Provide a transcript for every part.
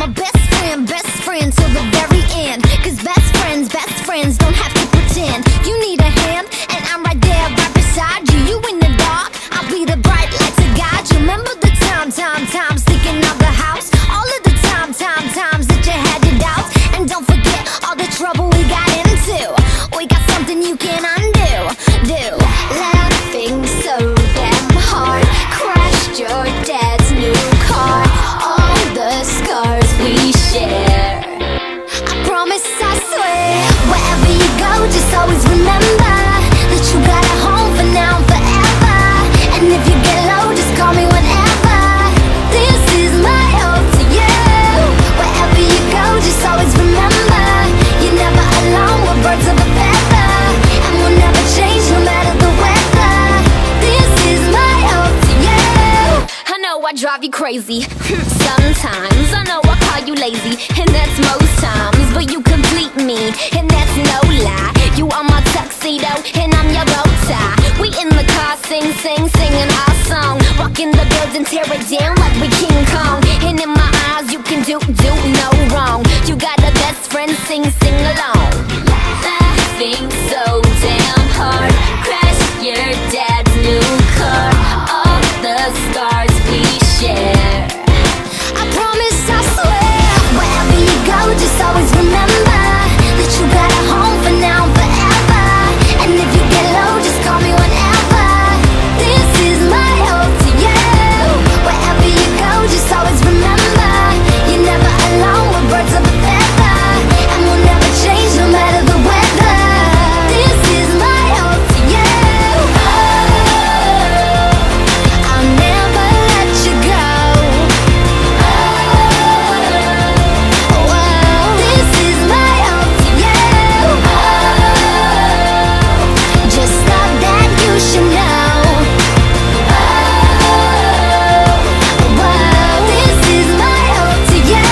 my best friend till the very end. Cause best friends don't have to pretend. You need a hand, and I'm right there, right beside you. You in the dark, I'll be the bright light to guide you. Remember the times thinking of the house. All of the times that you had your doubts. And don't forget all the trouble we got into. We got something you can undo. Laughing so damn hard, crashed your dad's new car. All the scars we share, I promise, I swear. Wherever you go, just always remember that you got a home for now and forever. And if you get low, just call me whenever. This is my ode to you. Wherever you go, just always remember you're never alone, we're birds of a feather. And we'll never change no matter the weather. This is my ode to you. I know I drive you crazy sometimes, I know I call you lazy, and that's most times. But you complete me, and that's no lie. You are my tuxedo, and I'm your bow tie. We in the car, singing our song. Walk in the building, tear it down like we King Kong. And in my eyes, you can do no wrong. You got a best friend, sing along. Laughing so damn hard, crash your dad's new car. All the scars we share, I promise, I swear. Wherever you go, just always remember that you got a home for now and forever. And if you get low, just call me whenever. This is my ode to you. Wherever you go, just always remember you're never alone, we're birds of a feather. And we'll never change no matter the weather. This is my ode to you. I'll never let you go. This is my ode to you. Just love that you should know. This is my ode to you.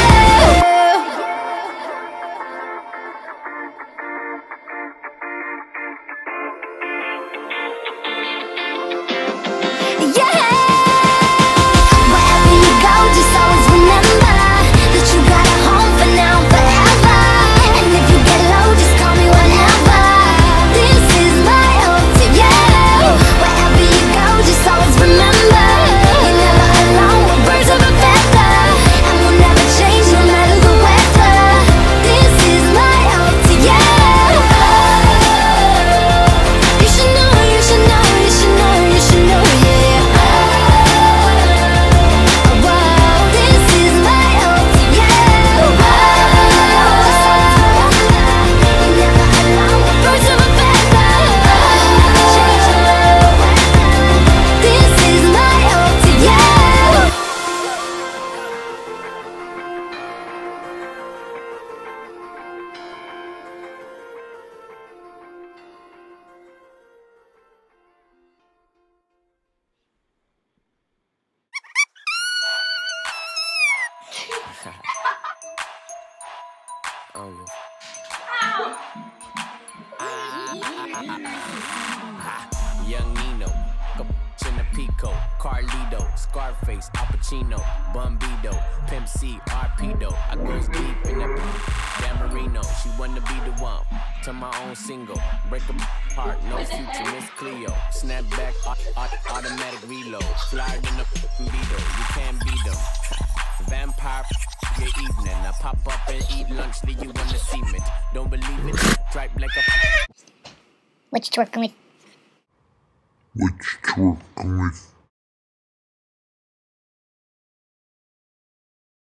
Yeah! Wherever you go, just always remember that you got a home for now and forever. And if you get low, just call me whenever. This is my ode to you. Wherever you go, just always remember you're never alone, we're birds of a feather. And we'll never change no matter the weather. This is my ode to you. You should know, you should know, you should know, you should know, yeah. This is my ode to you. You're never alone, we're birds of a feather. This is my ode to you. Young Nino, Pico, Carlito, Scarface, Al Pacino, Bumbido, Pimp C, Arpedo. I goes deep in that Dan Marino. She wanna be the one to my own single. Break a heart, no future, Miss Cleo. Snap back, automatic reload. Flyer than a Beetle, you can't beat them. Vampire your evening. I pop up and eat lunch, leave you on the cement. Don't believe it, stripe like a. What you twerking with? What you twerking with?